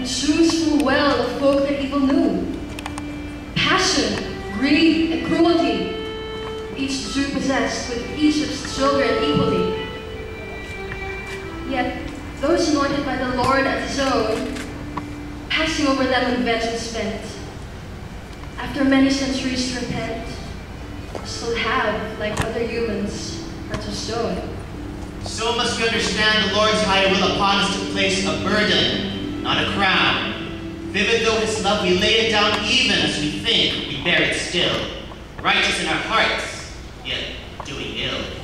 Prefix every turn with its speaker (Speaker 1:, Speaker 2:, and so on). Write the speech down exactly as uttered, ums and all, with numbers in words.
Speaker 1: and choose full well the folk that evil knew. Passion, greed, and cruelty, each Jew possessed with Egypt's children equally. Yet, those anointed by the Lord as his own, passing over them with vengeance spent, after many centuries to repent, still have, like other humans, hearts of stone.
Speaker 2: So must we understand the Lord's high will upon us to place a burden, not a crown. Vivid though his love, we lay it down even as we think we bear it still. Righteous in our hearts, yet doing ill.